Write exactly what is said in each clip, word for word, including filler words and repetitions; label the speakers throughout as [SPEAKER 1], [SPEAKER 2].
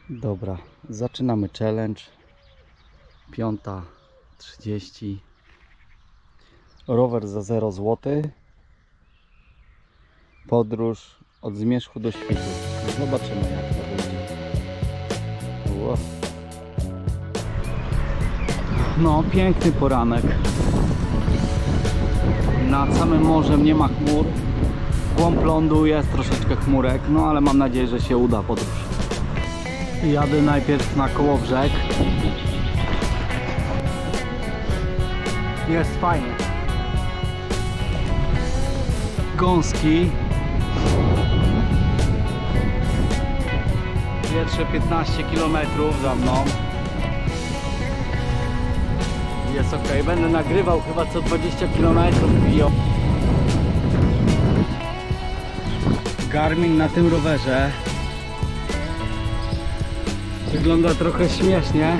[SPEAKER 1] Dobra, zaczynamy challenge. Piąta trzydzieści. Rower za zero złotych. Podróż od zmierzchu do świtu. Zobaczymy, jak to będzie. Wow. No, piękny poranek. Nad samym morzem nie ma chmur. W głąb lądu jest troszeczkę chmurek, no ale mam nadzieję, że się uda podróż. Jadę najpierw na Kołobrzeg. Jest fajnie. Gąski. Pierwsze piętnaście kilometrów za mną. Jest ok. Będę nagrywał chyba co dwadzieścia kilometrów. Garmin na tym rowerze wygląda trochę śmiesznie.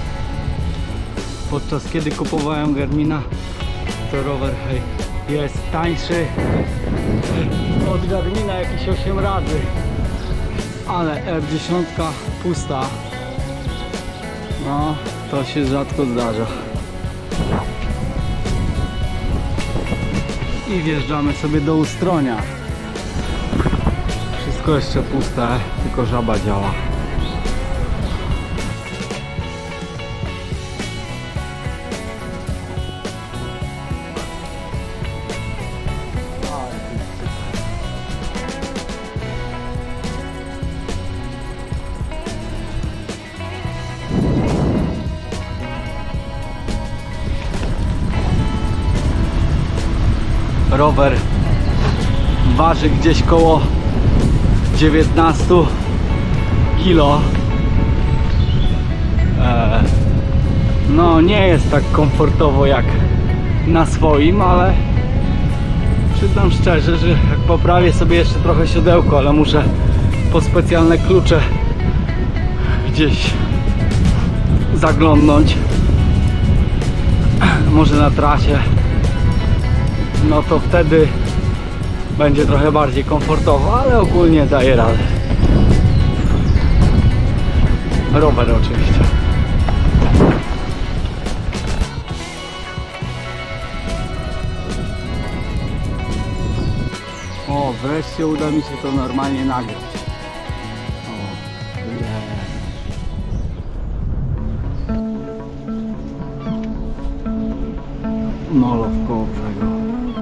[SPEAKER 1] Podczas kiedy kupowałem Garmina, to rower hej, jest tańszy od Garmina jakieś osiem razy. Ale R dziesięć pusta. No, to się rzadko zdarza. I wjeżdżamy sobie do Ustronia. Wszystko jeszcze puste, tylko żaba działa. Rower waży gdzieś koło dziewiętnaście kilo. Eee, no nie jest tak komfortowo jak na swoim, ale przyznam szczerze, że jak poprawię sobie jeszcze trochę siodełko, ale muszę po specjalne klucze gdzieś zaglądnąć, może na trasie, no to wtedy będzie trochę bardziej komfortowo, ale ogólnie daje radę. Rower oczywiście. O, wreszcie uda mi się to normalnie nagrać. O, yeah. Molo w Kołobrzegu.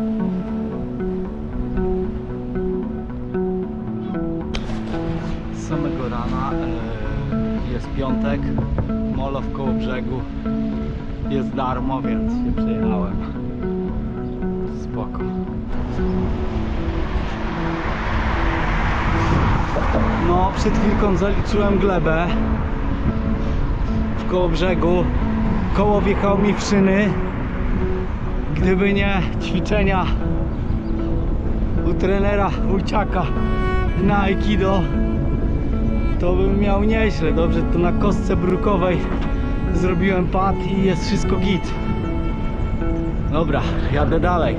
[SPEAKER 1] Z samego rana e, jest piątek, molo w Kołobrzegu jest darmo, więc się przejechałem. Spoko. No, przed chwilką zaliczyłem glebę w Kołobrzegu. Koło wjechało mi w szyny. Gdyby nie ćwiczenia u trenera Wójciaka na Aikido, to bym miał nieźle. Dobrze, to na kostce brukowej zrobiłem pad i jest wszystko git. Dobra, jadę dalej.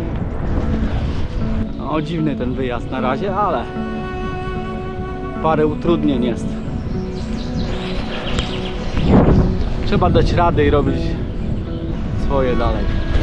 [SPEAKER 1] No, dziwny ten wyjazd na razie, ale parę utrudnień jest. Trzeba dać radę i robić swoje dalej.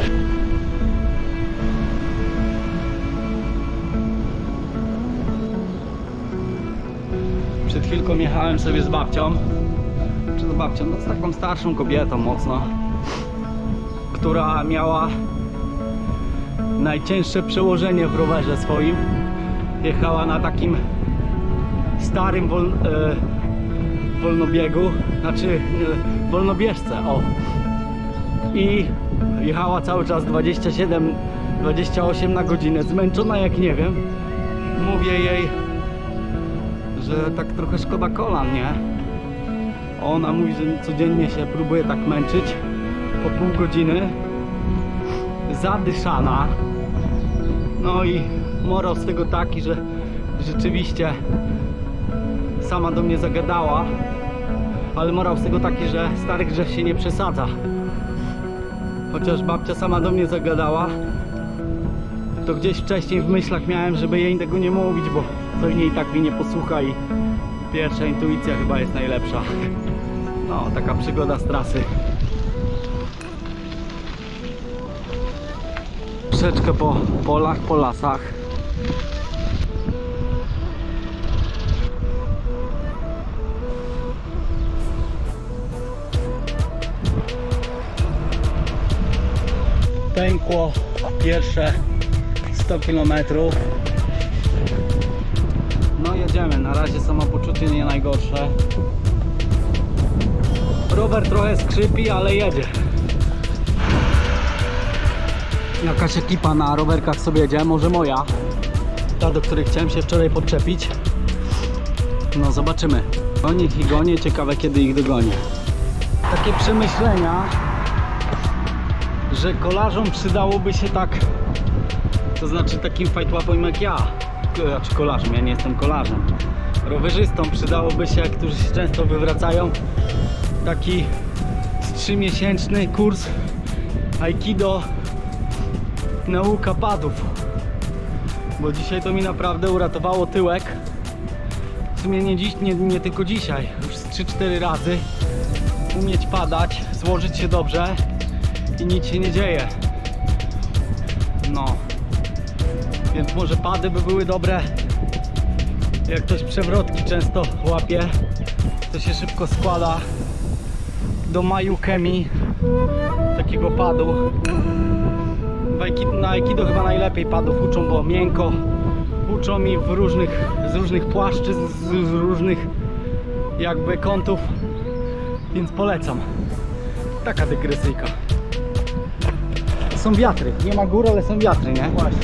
[SPEAKER 1] Przed chwilką jechałem sobie z babcią, czy z babcią, no z taką starszą kobietą mocno, która miała najcięższe przełożenie w rowerze swoim. Jechała na takim starym wol, e, wolnobiegu, znaczy e, wolnobieżce, o. I jechała cały czas dwadzieścia siedem dwadzieścia osiem na godzinę, zmęczona jak nie wiem. Mówię jej, że tak trochę szkoda kolan, nie? Ona mówi, że codziennie się próbuje tak męczyć po pół godziny, zadyszana. No i morał z tego taki, że rzeczywiście sama do mnie zagadała, ale morał z tego taki, że stary grzech się nie przesadza. Chociaż babcia sama do mnie zagadała, to gdzieś wcześniej w myślach miałem, żeby jej tego nie mówić, bo to jej tak mnie nie posłucha i Pierwsza intuicja chyba jest najlepsza. No, taka przygoda z trasy. Troszeczkę po polach, po lasach. Pękło pierwsze sto kilometrów. No jedziemy, na razie samopoczucie nie najgorsze. Rower trochę skrzypi, ale jedzie. Jakaś ekipa na rowerkach sobie jedzie, może moja. Ta, do której chciałem się wczoraj podczepić. No zobaczymy. Gonię ich i gonię, ciekawe kiedy ich dogonię. Takie przemyślenia, że kolarzom przydałoby się tak, to znaczy takim fajtłapom jak ja, znaczy kolarzom, ja nie jestem kolarzem, rowerzystom przydałoby się, którzy się często wywracają, taki trzymiesięczny kurs Aikido, nauka padów, bo dzisiaj to mi naprawdę uratowało tyłek. W sumie nie, dziś, nie, nie tylko dzisiaj, już trzy cztery razy umieć padać, złożyć się dobrze i nic się nie dzieje. No, więc może pady by były dobre. Jak ktoś przewrotki często łapie, to się szybko składa do Mayukemi takiego padu. Na Aikido chyba najlepiej padów uczą, bo miękko uczą mi w różnych, z różnych płaszczyzn, z, z różnych jakby kątów, więc polecam. Taka dygresyjka. Są wiatry, nie ma gór, ale są wiatry, nie? Właśnie.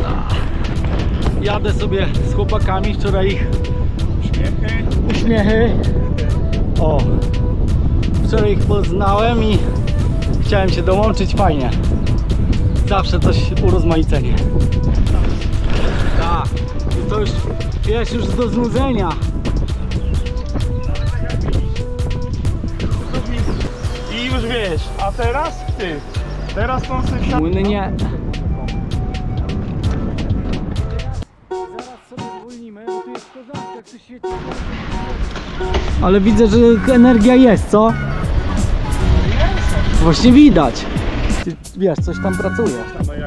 [SPEAKER 1] Jadę sobie z chłopakami, wczoraj ich uśmiechy, uśmiechy. O, wczoraj ich poznałem i chciałem się dołączyć, fajnie. Zawsze coś urozmaicenie. Tak, to już, wiesz, już do znudzenia.
[SPEAKER 2] I już wiesz, a teraz ty, teraz tą sobie...
[SPEAKER 1] Młyny nie. Zaraz sobie zwolnimy, bo tu jest kozacka, jak tu świeci. Ale widzę, że energia jest, co? Właśnie widać. Ty, wiesz, coś tam pracuje.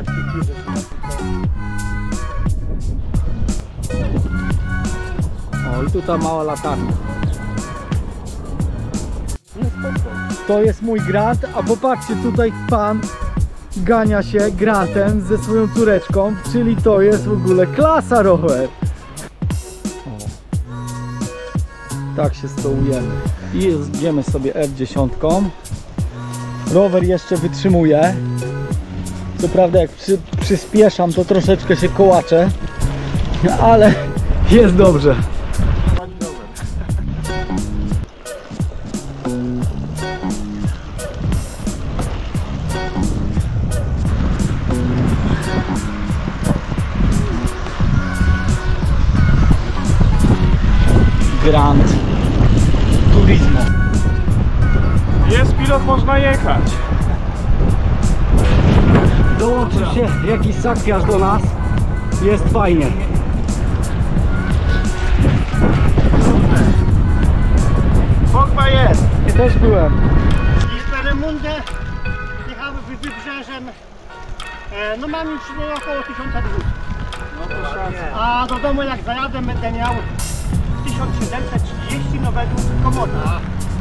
[SPEAKER 1] O, i tu ta mała latarnia. To jest mój Grant, a popatrzcie, tutaj pan gania się Grantem ze swoją córeczką, czyli to jest w ogóle klasa rower. O. Tak się stołujemy. I jedziemy sobie F dziesięć. Rower jeszcze wytrzymuje. Co prawda jak przy, przyspieszam, to troszeczkę się kołaczę, ale jest dobrze. Grand Turismo.
[SPEAKER 2] Jest pilot, można jechać.
[SPEAKER 1] Dołączył się jakiś sakwiarz do nas. Jest fajnie.
[SPEAKER 2] Pogba jest.
[SPEAKER 1] Też byłem.
[SPEAKER 3] I z Peremundę jechały wybrzeżem. E, no mam już około tysiąc dwieście.
[SPEAKER 2] No to szansa.
[SPEAKER 3] A do domu jak zajadę będę miał tysiąc siedemset trzydzieści, no według komoda.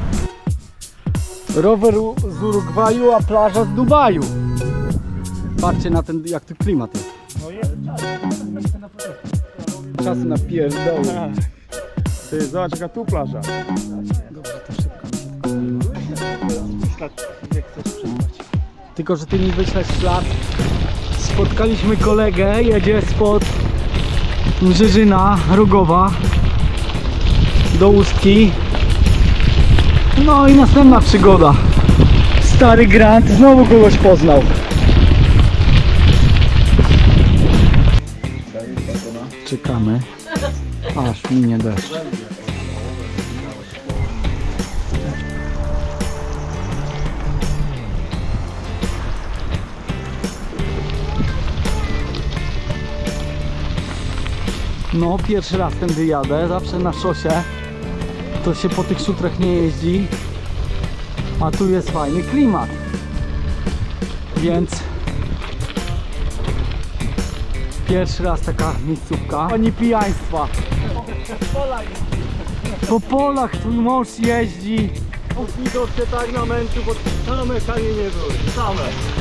[SPEAKER 1] Rower z Urugwaju, a plaża z Dubaju. Patrzcie na ten, jak tu klimat jest.
[SPEAKER 2] No jest
[SPEAKER 1] Czas na pierdoły.
[SPEAKER 2] Ty, zobacz jaka tu plaża.
[SPEAKER 1] Dobrze, to szybko mi się
[SPEAKER 2] Nie chcesz przespać.
[SPEAKER 1] Tylko, że ty mi wyślesz ślad. Spotkaliśmy kolegę, jedzie spod Brzeżyna, Rogowa do Ustki. No i następna przygoda. Stary Grant znowu kogoś poznał. Czekamy, aż minie deszcz. No, pierwszy raz tędy jadę, zawsze na szosie to się po tych szutrach nie jeździ, a tu jest fajny klimat, więc pierwszy raz taka miejscówka. Ani pijaństwa. Po polach twój mąż jeździ.
[SPEAKER 2] Widok się tak namęczył, bo same kanie nie były, same.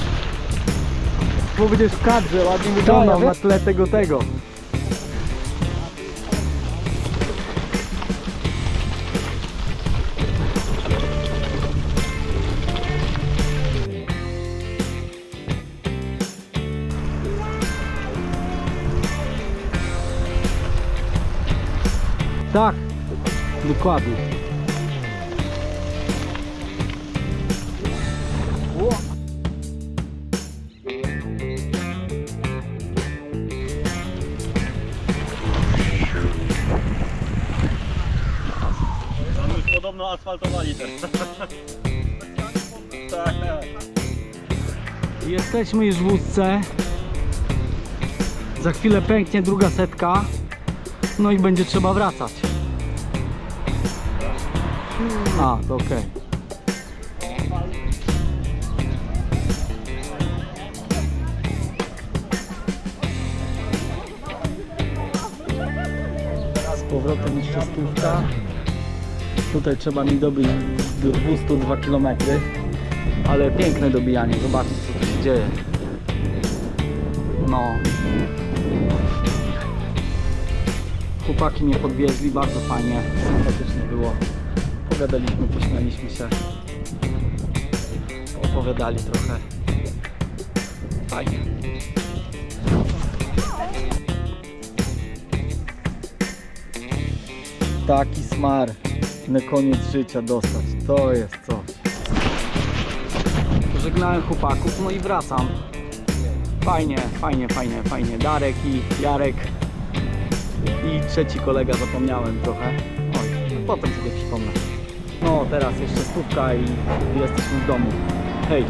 [SPEAKER 1] Bo będziesz w kadrze, ładnie wyglądał na tle tego tego. Tak, dokładnie.
[SPEAKER 2] Podobno asfaltowali też. Tak.
[SPEAKER 1] Jesteśmy już w wózce. Za chwilę pęknie druga setka. No i będzie trzeba wracać. A, to okej. Z powrotem jeszcze stówka. Tutaj trzeba mi dobić do dwustu dwa kilometry. Ale piękne dobijanie, zobaczcie co tu się dzieje. No. Chłopaki mnie podwieźli, bardzo fajnie, sympatycznie było. Pogadaliśmy, pośmialiśmy się. Opowiadali trochę. Fajnie. Taki smar na koniec życia dostać, to jest coś. Pożegnałem chłopaków, no i wracam. Fajnie, fajnie, fajnie, fajnie. Darek i Jarek i trzeci kolega, zapomniałem trochę. Oj, potem sobie przypomnę. No teraz jeszcze stówka i jesteśmy w domu. Hej!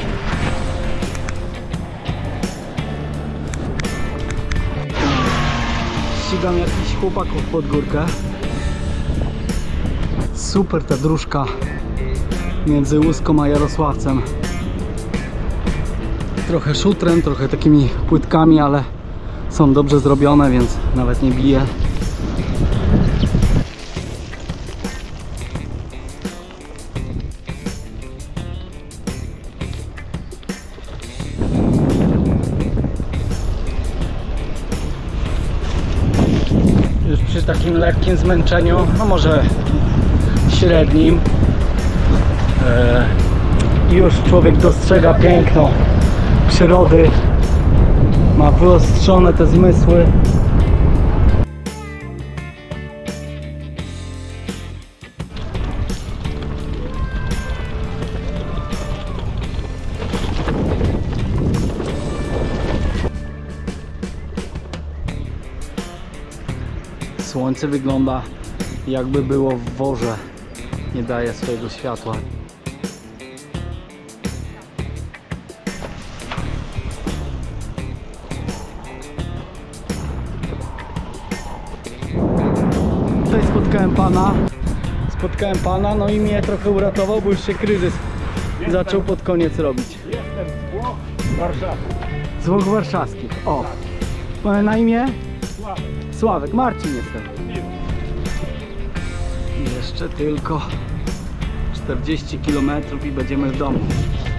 [SPEAKER 1] Ścigam jakichś chłopaków pod górkę. Super ta dróżka między Łuską a Jarosławcem. Trochę szutrem, trochę takimi płytkami, ale są dobrze zrobione, więc nawet nie bije. Już przy takim lekkim zmęczeniu, no może średnim, e, już człowiek dostrzega piękno przyrody, ma wyostrzone te zmysły. Słońce wygląda jakby było w worze, nie daje swojego światła. Tutaj spotkałem pana, spotkałem pana, no i mnie trochę uratował, bo już się kryzys Jestem. zaczął pod koniec robić.
[SPEAKER 2] Jestem z Włoch Warszawskich.
[SPEAKER 1] Z Włoch Warszawskich, o. Mamy na imię?
[SPEAKER 2] Sławek.
[SPEAKER 1] Sławek, Marcin jestem.
[SPEAKER 2] Miło.
[SPEAKER 1] Jeszcze tylko czterdzieści kilometrów i będziemy w domu.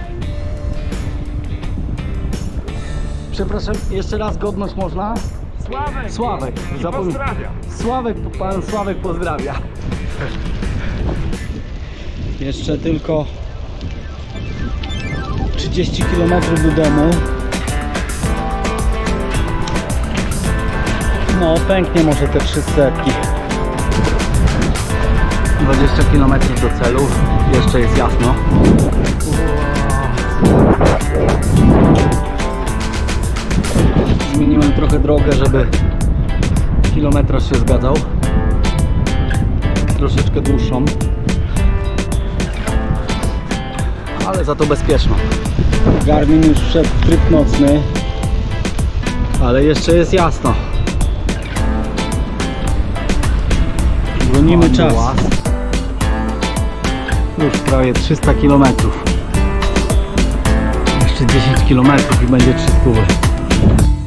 [SPEAKER 1] Przepraszam, jeszcze raz godność można?
[SPEAKER 2] Sławek.
[SPEAKER 1] Sławek.
[SPEAKER 2] I
[SPEAKER 1] Zapom...
[SPEAKER 2] pozdrawiam.
[SPEAKER 1] Sławek, pan Sławek pozdrawia. Jeszcze tylko trzydzieści kilometrów do domu. No, pęknie może te trzy setki. dwadzieścia kilometrów do celu. Jeszcze jest jasno. Zmieniłem trochę drogę, żeby kilometraż się zgadzał. Troszeczkę dłuższą, ale za to bezpieczną. Garmin już wszedł w tryb nocny, ale jeszcze jest jasno. Gonimy czas. Już prawie trzysta kilometrów. Jeszcze dziesięć kilometrów i będzie trzysta.